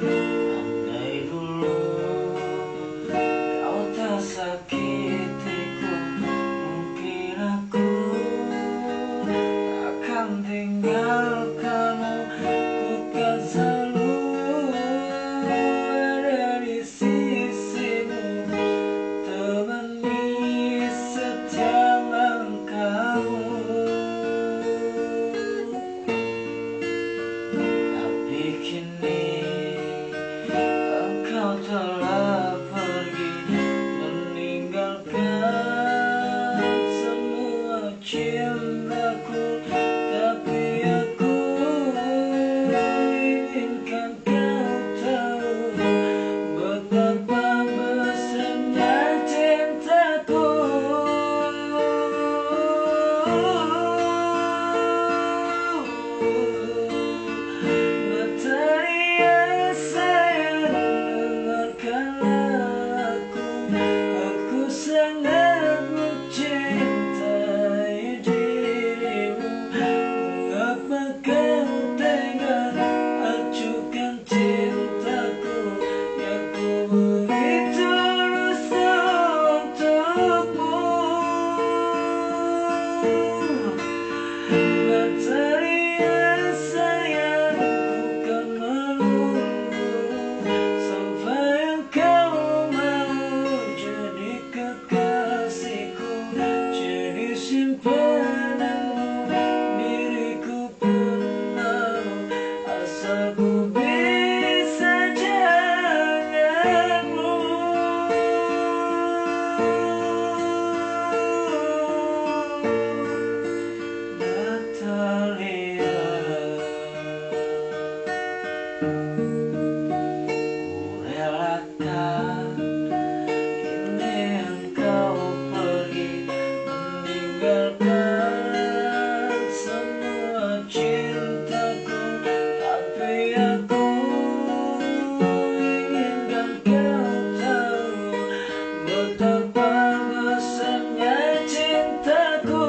Andai dulu kau tak sakitiku, mungkin aku akan tinggalkanmu. Ku kan selalu ada di sisimu, temani setiap langkahmu. Tapi kini engkau telah pergi, meninggalkan semua cintaku. Tapi aku inginkan kau tahu betapa besarnya cintaku. Berteriak sayang, dengarkanlah aku sangat mencintai dirimu. Mengapa kau tega acuhkan cintaku yang ku beri tulus untukmu? Berteriak sayang, ku kan menunggu sampai engkau mau jadi kekasihku, jadi simpananmu. Diriku pun mau, asal ku bisa janganmu. Natalia, ku relakan kini engkau pergi, meninggalkan semua cintaku. Tapi aku inginkan kau tahu betapa besarnya cintaku.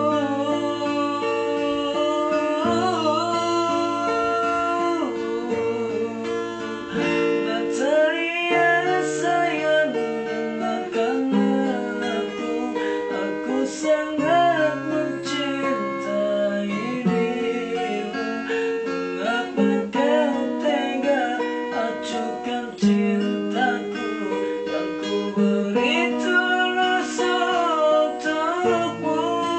Berteriak sayang, dengarkanlah aku sangat mencintai dirimu. Mengapa kau tega acuhkan cintaku yang ku beri tulus untukmu?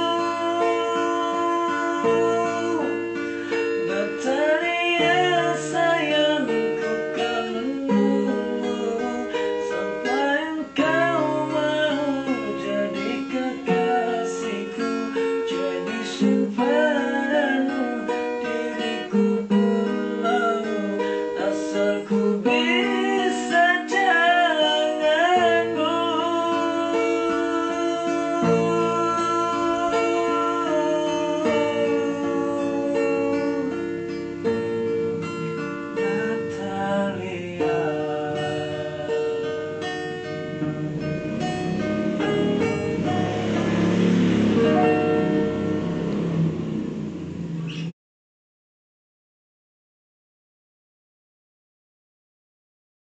Berteriak sayang, ku kan menunggu sampai engkau mau jadi kekasihku, jadi simpananmu. Diriku pun mau, asal ku bisa janganmu. Natalia.